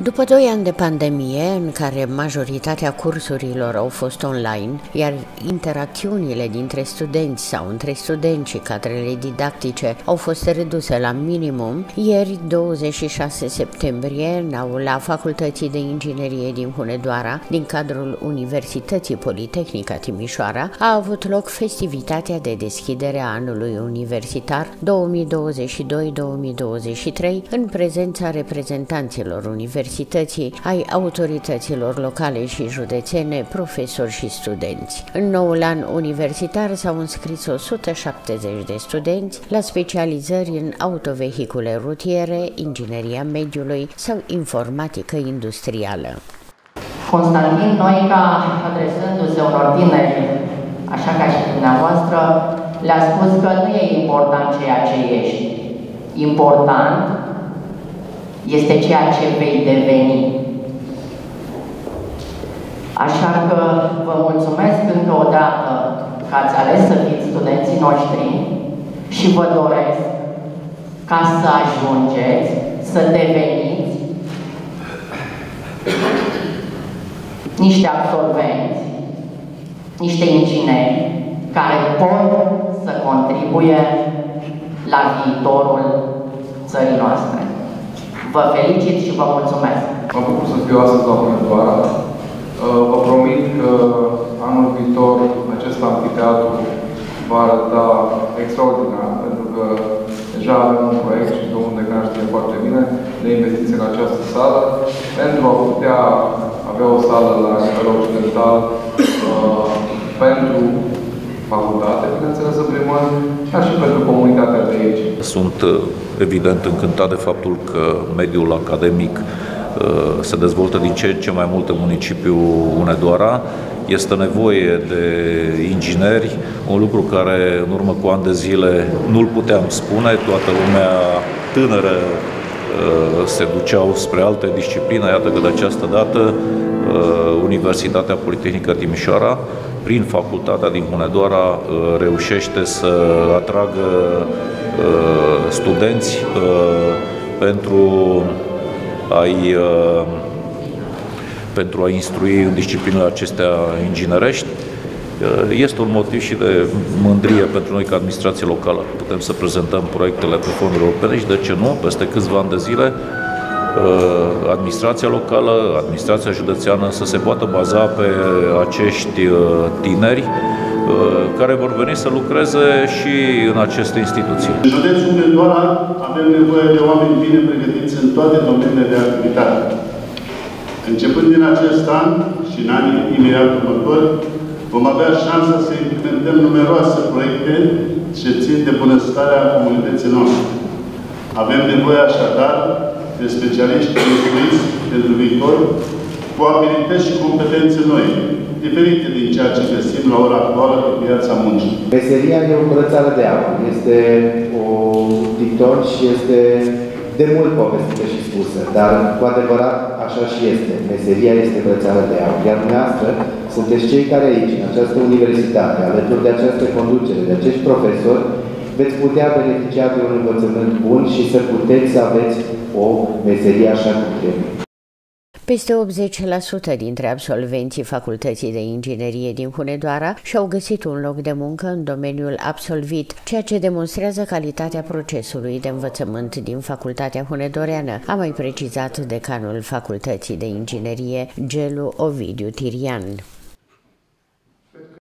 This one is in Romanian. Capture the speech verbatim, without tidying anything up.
După doi ani de pandemie, în care majoritatea cursurilor au fost online, iar interacțiunile dintre studenți sau între studenți și cadrele didactice au fost reduse la minimum, ieri, douăzeci și șase septembrie, în aula Facultății de Inginerie din Hunedoara, din cadrul Universității Politehnica Timișoara, a avut loc festivitatea de deschidere a anului universitar două mii douăzeci și doi două mii douăzeci și trei, în prezența reprezentanților universității, ai autorităților locale și județene, profesori și studenți. În noul an universitar s-au înscris o sută șaptezeci de studenți la specializări în autovehicule rutiere, ingineria mediului sau informatică industrială. Constantin Noica, adresându-se unor tineri, așa ca și dumneavoastră, le-a spus că nu e important ceea ce ești. Important este ceea ce vei deveni. Așa că vă mulțumesc încă o dată că ați ales să fiți studenții noștri și vă doresc ca să ajungeți, să deveniți niște absolvenți, niște ingineri care pot să contribuie la viitorul țării noastre. Vă felicit și vă mulțumesc! Mă bucur să fiu astăzi la Hunedoara. Vă promit că anul viitor acest amfiteatru va arăta extraordinar, pentru că deja avem un proiect și domnul decan știe foarte bine de investiție în această sală, pentru a putea avea o sală la nivel occidental pentru facultate, bineînțeles, în primul rând, dar și pentru comunitatea de aici. Sunt evident încântat de faptul că mediul academic se dezvoltă din ce în ce mai mult în municipiul Hunedoara. Este nevoie de ingineri, un lucru care în urmă cu ani de zile nu-l puteam spune. Toată lumea tânără se duceau spre alte discipline. Iată că de această dată Universitatea Politehnică Timișoara, prin facultatea din Hunedoara, reușește să atragă studenți pentru a-i pentru a instrui în disciplinele acestea inginerești. Este un motiv și de mândrie pentru noi ca administrație locală. Putem să prezentăm proiectele pe fonduri europene și, de ce nu, peste câțiva ani de zile, administrația locală, administrația județeană să se poată baza pe acești tineri care vor veni să lucreze și în aceste instituții. În județul Hunedoara avem nevoie de oameni bine pregătiți în toate domeniile de activitate. Începând din acest an și în anii imediat următori, vom avea șansa să implementăm numeroase proiecte ce țin de bunăstarea comunității noastre. Avem nevoie așadar de specialiști instruiți pentru viitor, cu abilități și competențe noi, diferite din ceea ce găsim la ora actuală pe piața muncii. Meseria e o curățară de apă, este o dicton și este de mult povestită și spusă, dar cu adevărat așa și este. Meseria este curățară de apă, iar dumneavoastră sunteți cei care aici, în această universitate, alături de această conducere, de acești profesori, veți putea beneficia de un învățământ bun și să puteți să aveți o meserie așa cum trebuie. Peste optzeci la sută dintre absolvenții Facultății de Inginerie din Hunedoara și-au găsit un loc de muncă în domeniul absolvit, ceea ce demonstrează calitatea procesului de învățământ din Facultatea Hunedoreană, a mai precizat decanul Facultății de Inginerie, Gelu Ovidiu Tirian.